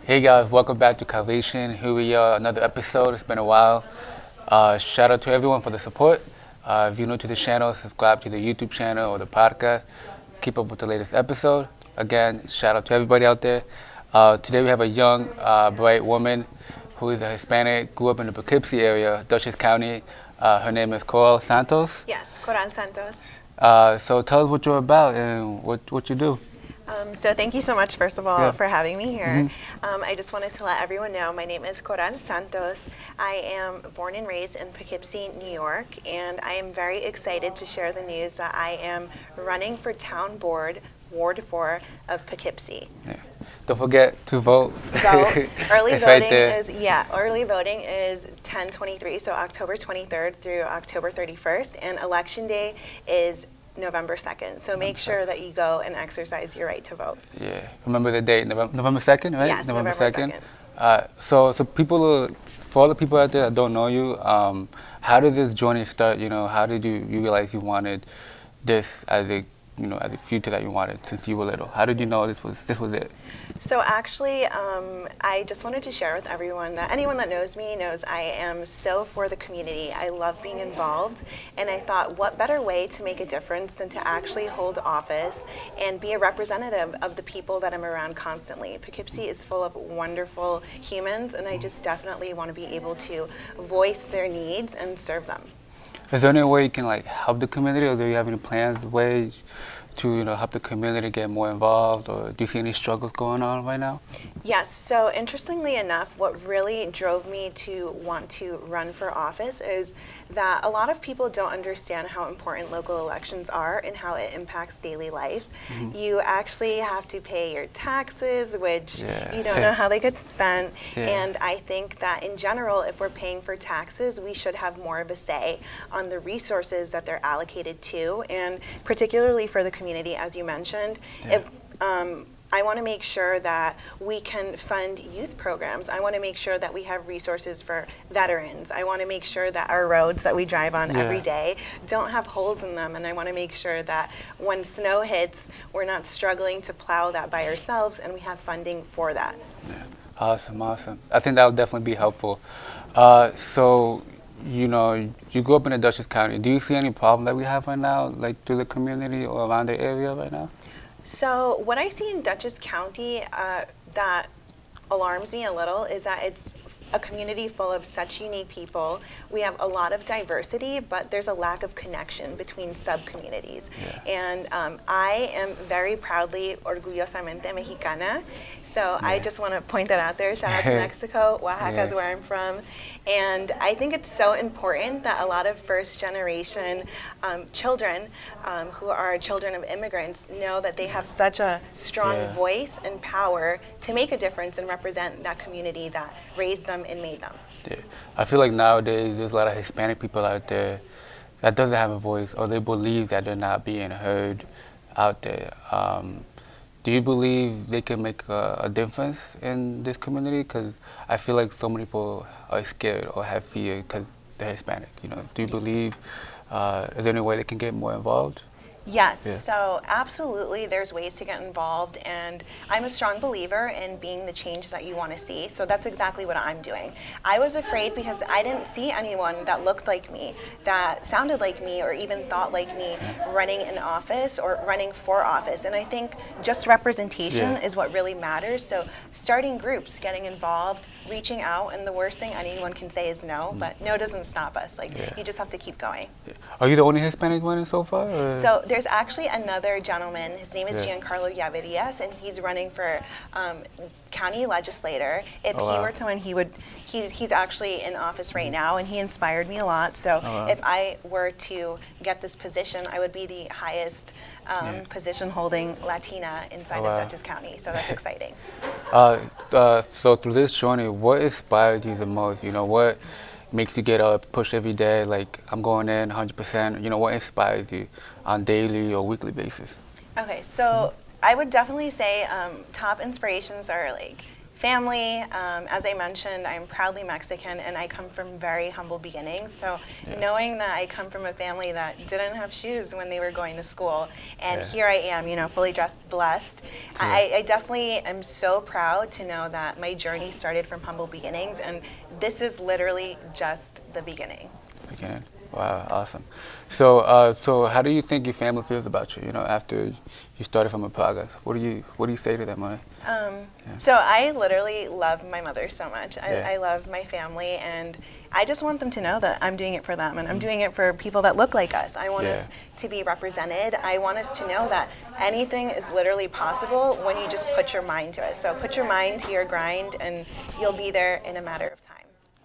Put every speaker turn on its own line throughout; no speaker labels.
Hey guys, welcome back to Calvation. Here we are, another episode. It's been a while. Shout out to everyone for the support. If you're new to the channel, subscribe to the YouTube channel or the podcast. Keep up with the latest episode. Again, shout out to everybody out there. Today we have a young, bright woman who is a Hispanic, grew up in the Poughkeepsie area, Dutchess County. Her name is Coral Santos.
Yes, Coral Santos.
So tell us what you're about and what you do.
So thank you so much, first of all, for having me here.
Mm-hmm.
I just wanted to let everyone know my name is Coral Santos. I am born and raised in Poughkeepsie, New York, and I am very excited to share the news that I am running for Town Board, Ward 4 of Poughkeepsie.
Yeah. Don't forget to vote.
Early
It's
voting
right there.
early voting is 10/23, so October 23rd through October 31st, and Election Day is November 2nd. So make sure that you go and exercise your right to vote.
Yeah, remember the date, November 2nd, right?
Yes, November 2nd.
So for all the people out there that don't know you, how did this journey start? How did you realize you wanted this as a future that you wanted since you were little? How did you know this was it?
So actually, I just wanted to share with everyone that anyone that knows me knows I am so for the community. I love being involved, and I thought, what better way to make a difference than to actually hold office and be a representative of the people that I'm around constantly. Poughkeepsie is full of wonderful humans, and I just definitely want to be able to voice their needs and serve them.
Is there any way you can help the community, or do you have any plans, ways to help the community get more involved, or do you see any struggles going on right now?
Yes, so interestingly enough, what really drove me to want to run for office is that a lot of people don't understand how important local elections are and how it impacts daily life. Mm-hmm. You actually have to pay your taxes, which you don't know how they get spent, and I think that in general, if we're paying for taxes, we should have more of a say on the resources that they're allocated to, and particularly for the community, as you mentioned. I want to make sure that we can fund youth programs. I want to make sure that we have resources for veterans. I want to make sure that our roads that we drive on every day don't have holes in them. And I want to make sure that when snow hits, we're not struggling to plow that by ourselves, and we have funding for that.
Yeah. Awesome, awesome. I think that would definitely be helpful. So, you grew up in the Dutchess County. Do you see any problem that we have right now, through the community or around the area right now?
So what I see in Dutchess County that alarms me a little is that it's a community full of such unique people. We have a lot of diversity, but there's a lack of connection between sub-communities. And I am very proudly, orgullosamente mexicana. So I just want to point that out there. Shout out to Mexico. Oaxaca is where I'm from. And I think it's so important that a lot of first-generation children who are children of immigrants know that they have such a strong voice and power to make a difference and represent that community that raised them and made them.
Yeah. I feel like nowadays there's a lot of Hispanic people out there that doesn't have a voice, or they believe that they're not being heard out there. Do you believe they can make a difference in this community? Because I feel like so many people are scared or have fear because they're Hispanic. Do you believe is there any way they can get more involved?
Yes, so absolutely there's ways to get involved, and I'm a strong believer in being the change that you want to see, so that's exactly what I'm doing. I was afraid because I didn't see anyone that looked like me, that sounded like me, or even thought like me running in office or running for office, and I think just representation is what really matters. So starting groups, getting involved, reaching out, and the worst thing anyone can say is no, but no doesn't stop us. You just have to keep going.
Are you the only Hispanic running so far? Or?
So there's actually another gentleman. His name is Giancarlo Llaverias, and he's running for county legislator. If he were to win, he's actually in office right now, and he inspired me a lot. So if I were to get this position, I would be the highest position-holding Latina inside of Dutchess County. So that's exciting.
So through this journey, what inspired you the most? What makes you get up, push every day, I'm going in 100%? What inspires you on daily or weekly basis?
Okay, so I would definitely say top inspirations are family, as I mentioned, I'm proudly Mexican and I come from very humble beginnings. So knowing that I come from a family that didn't have shoes when they were going to school, and here I am, you know, fully dressed, blessed. I definitely am so proud to know that my journey started from humble beginnings, and this is literally just the beginning.
Beginning. Wow, awesome. So, so how do you think your family feels about you? You know, after you started from a podcast, what do you say to them?
So I literally love my mother so much. I love my family, and I just want them to know that I'm doing it for them, and I'm doing it for people that look like us. I want us to be represented. I want us to know that anything is literally possible when you just put your mind to it. So put your mind to your grind, and you'll be there in a matter of time.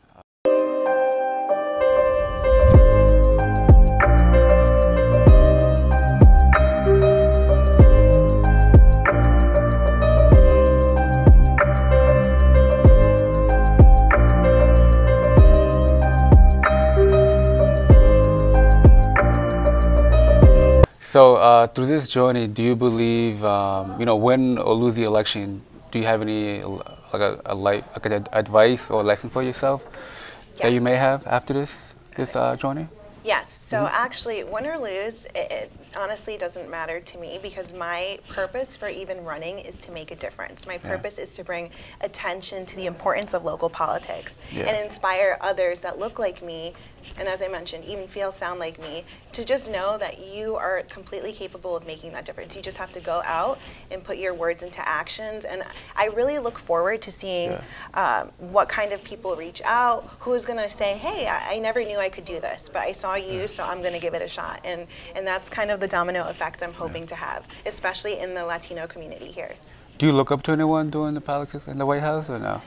So through this journey, do you believe, you know, win or lose the election, do you have any like an advice or lesson for yourself that you may have after this journey?
Yes. So actually, win or lose, it honestly doesn't matter to me, because my purpose for even running is to make a difference. My purpose is to bring attention to the importance of local politics and inspire others that look like me, and as I mentioned, even feel, sound like me, to just know that you are completely capable of making that difference. You just have to go out and put your words into actions. And I really look forward to seeing what kind of people reach out, who's going to say, hey, I never knew I could do this, but I saw you, so I'm going to give it a shot. And that's kind of the domino effect I'm hoping to have, especially in the Latino community here.
Do you look up to anyone doing the politics in the White House or no?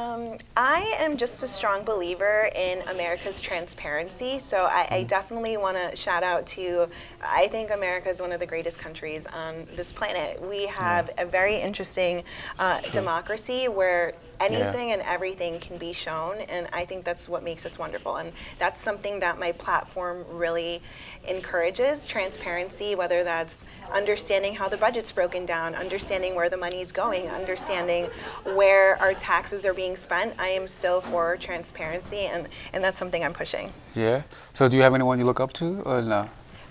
I am just a strong believer in America's transparency, so I definitely want to shout out to, I think America is one of the greatest countries on this planet. We have a very interesting democracy where anything and everything can be shown, and I think that's what makes us wonderful, and that's something that my platform really encourages: transparency, whether that's understanding how the budget's broken down, understanding where the money is going, understanding where our taxes are being spent. I am so for transparency, and that's something I'm pushing.
Yeah. So do you have anyone you look up to or no?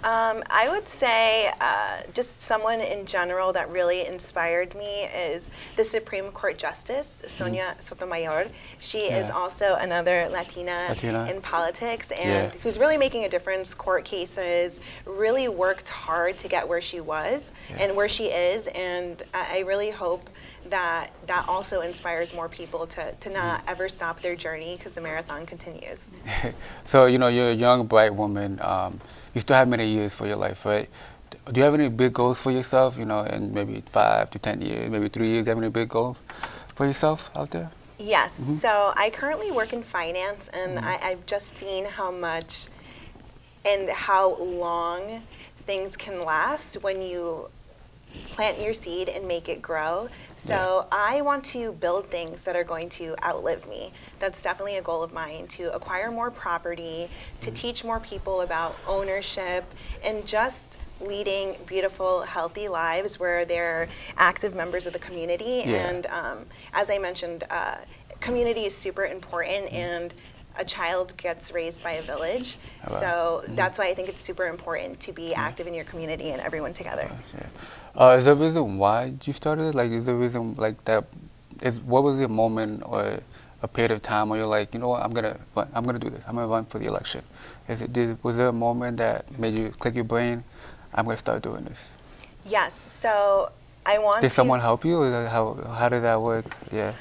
I would say just someone in general that really inspired me is the Supreme Court Justice, Sonia Sotomayor. She is also another Latina in politics, and who's really making a difference. Court cases, really worked hard to get where she was and where she is, and I really hope that also inspires more people to not ever stop their journey, because the marathon continues.
So, you know, you're a young, bright woman. You still have many years for your life, right? Do you have any big goals for yourself, you know, in maybe 5 to 10 years, maybe 3 years? Do you have any big goals for yourself out there?
Yes. So I currently work in finance, and I've just seen how much and how long things can last when you plant your seed and make it grow. So I want to build things that are going to outlive me. That's definitely a goal of mine, to acquire more property, to teach more people about ownership, and just leading beautiful, healthy lives where they're active members of the community. And as I mentioned, community is super important, and a child gets raised by a village. So that's why I think it's super important to be active in your community and everyone together.
Is there a reason why you started it? Like, is there a reason like that? What was the moment or a period of time where you're like, you know what, I'm gonna do this. I'm gonna run for the election. Was there a moment that made you click your brain? I'm gonna start doing this. Yes.
So I want.
Did someone help you, or how did that work? Yeah.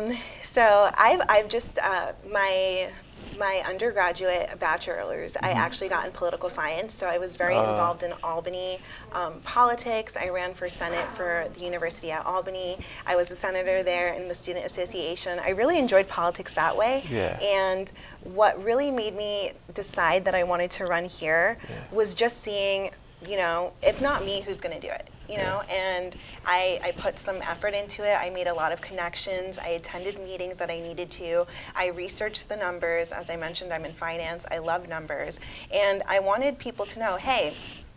So I've just my undergraduate bachelor's, I actually got in political science, so I was very involved in Albany politics. I ran for Senate for the University at Albany. I was a senator there in the Student Association. I really enjoyed politics that way. And what really made me decide that I wanted to run here was just seeing, you know, if not me, who's going to do it? You know, and I put some effort into it. I made a lot of connections. I attended meetings that I needed to. I researched the numbers. As I mentioned, I'm in finance. I love numbers. And I wanted people to know, hey,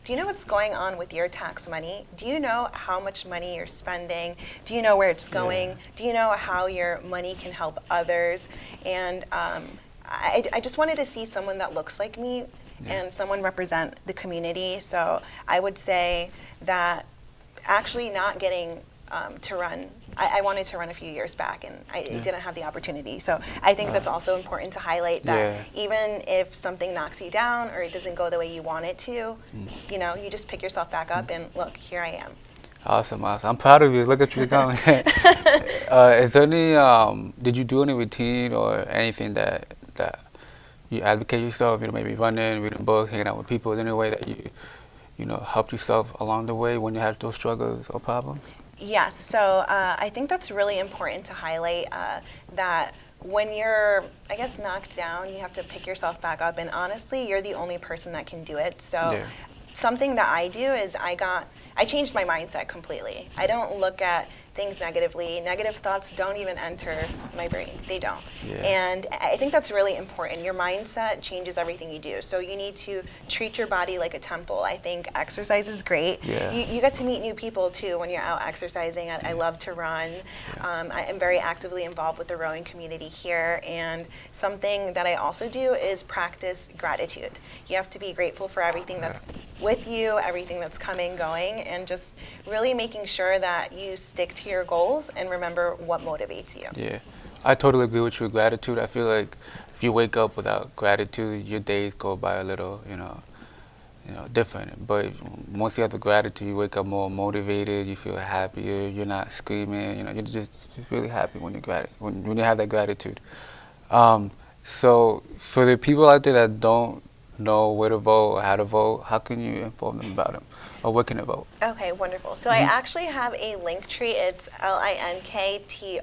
do you know what's going on with your tax money? Do you know how much money you're spending? Do you know where it's going?
Yeah.
Do you know how your money can help others? And I just wanted to see someone that looks like me and someone represent the community. So I would say that actually not getting to run, I wanted to run a few years back and I didn't have the opportunity. So I think that's also important to highlight that even if something knocks you down or it doesn't go the way you want it to, you know, you just pick yourself back up and look, here I am.
Awesome, awesome. I'm proud of you. Look at you going. Is there any, did you do any routine or anything that you advocate yourself, you know, maybe running, reading books, hanging out with people, is there any way that you know, helped yourself along the way when you had those struggles or problems?
Yes, so I think that's really important to highlight that when you're, I guess, knocked down, you have to pick yourself back up, and honestly, you're the only person that can do it. So something that I do is I changed my mindset completely. I don't look at things negatively. Negative thoughts don't even enter my brain. They don't. And I think that's really important. Your mindset changes everything you do. So you need to treat your body like a temple. I think exercise is great. You get to meet new people too when you're out exercising. I love to run. I am very actively involved with the rowing community here. And something that I also do is practice gratitude. You have to be grateful for everything that's with you, everything that's coming, going, and just really making sure that you stick to your goals and remember what motivates you.
Yeah, I totally agree with you. Gratitude. I feel like if you wake up without gratitude, your days go by a little, you know, different. But once you have the gratitude, you wake up more motivated. You feel happier. You're not screaming. You know, you're just really happy when you have that gratitude. So for the people out there that don't know where to vote or how to vote, how can you inform them about them? Or where can they vote?
Okay, wonderful. So I actually have a link tree. It's linktr.ee,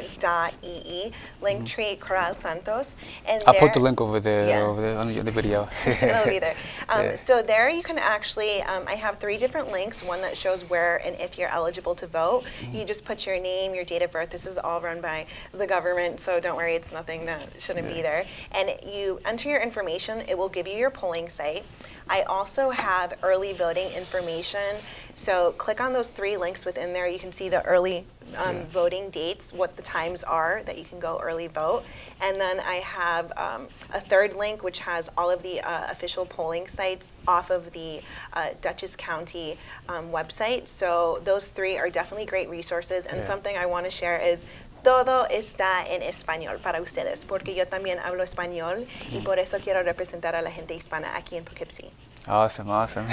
Linktree Corral Santos. And
I'll put the link over there on the video.
It'll be there. So there you can actually, I have 3 different links, one that shows where and if you're eligible to vote. You just put your name, your date of birth. This is all run by the government, so don't worry, it's nothing that shouldn't be there. And you enter your information, it will give you your polling site. I also have early voting information. So click on those 3 links within there. You can see the early voting dates, what the times are that you can go early vote. And then I have a 3rd link which has all of the official polling sites off of the Dutchess County website. So those 3 are definitely great resources. And something I want to share is todo está en español para ustedes, porque yo también hablo español y por eso quiero representar a la gente hispana aquí en Poughkeepsie.
Awesome, awesome.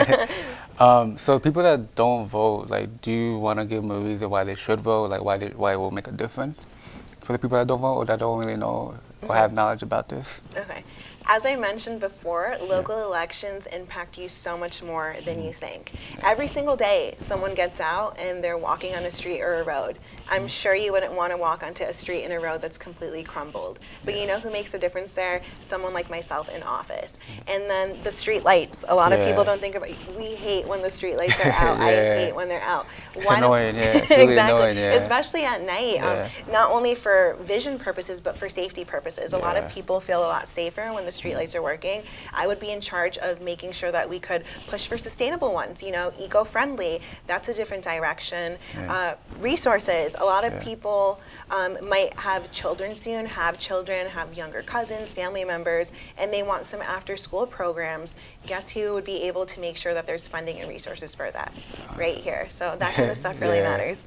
So people that don't vote, like, do you want to give them a reason why they should vote, like why it will make a difference for the people that don't vote or that don't really know or have knowledge about this?
Okay. As I mentioned before, local elections impact you so much more than you think. Every single day, someone gets out and they're walking on a street or a road. I'm sure you wouldn't want to walk onto a street and a road that's completely crumbled. But you know who makes a difference there? Someone like myself in office. And then the street lights. A lot of people don't think about it. We hate when the street lights are out. I hate when they're out.
It's annoying, It's really annoying,
Especially at night. Not only for vision purposes, but for safety purposes. A lot of people feel a lot safer when the streetlights are working. I would be in charge of making sure that we could push for sustainable ones, you know, eco-friendly. That's a different direction. Resources. A lot of people might have children soon, have younger cousins, family members, and they want some after-school programs. Guess who would be able to make sure that there's funding and resources for that? Right here. So that kind of stuff really matters.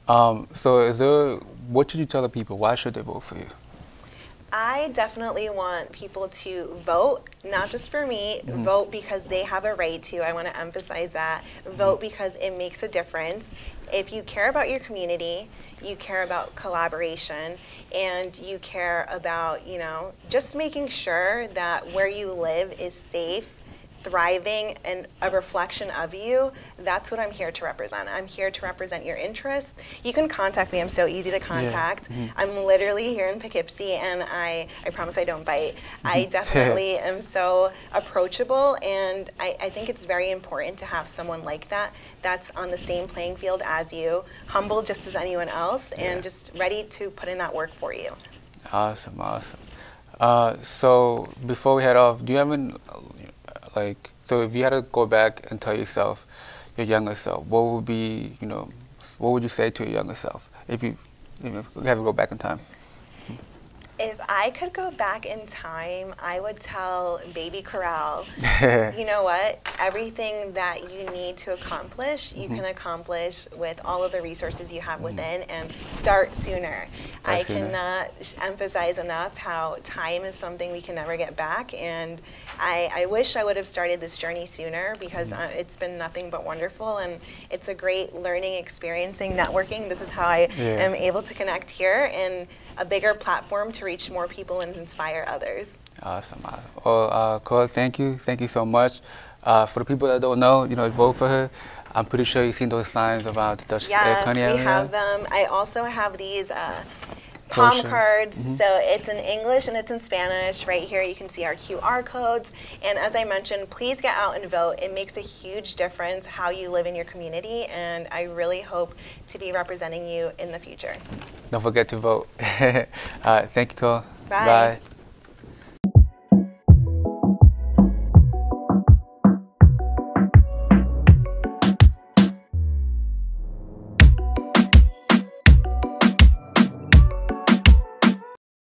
So what should you tell the people? Why should they vote for you?
I definitely want people to vote, not just for me, vote because they have a right to. I want to emphasize that. Vote because it makes a difference. If you care about your community, you care about collaboration, and you care about, you know, just making sure that where you live is safe, thriving, and a reflection of you, that's what I'm here to represent. I'm here to represent your interests. You can contact me. I'm so easy to contact. I'm literally here in Poughkeepsie, and I promise I don't bite. I definitely am so approachable, and I think it's very important to have someone like that that's on the same playing field as you, humble just as anyone else, and just ready to put in that work for you. Awesome,
awesome. So before we head off, do you have any So if you had to go back and tell yourself, your younger self, what would be, what would you say to your younger self if you have to go back in time?
If I could go back in time, I would tell baby Corral, you know what? Everything that you need to accomplish, you can accomplish with all of the resources you have within, and start sooner. I cannot emphasize enough how time is something we can never get back, and I wish I would have started this journey sooner, because it's been nothing but wonderful, and it's a great learning, experiencing, networking. This is how I am able to connect here, and a bigger platform to reach more people and inspire others.
Awesome, awesome. Well, Cole, thank you so much. For the people that don't know, vote for her. I'm pretty sure you've seen those signs about the Dutch Air Company.
Yes, we have them. I also have these palm cards. So it's in English and it's in Spanish. Right here you can see our QR codes. And as I mentioned, please get out and vote. It makes a huge difference how you live in your community, and I really hope to be representing you in the future.
Don't forget to vote. Thank you, Cole.
Bye.
Bye.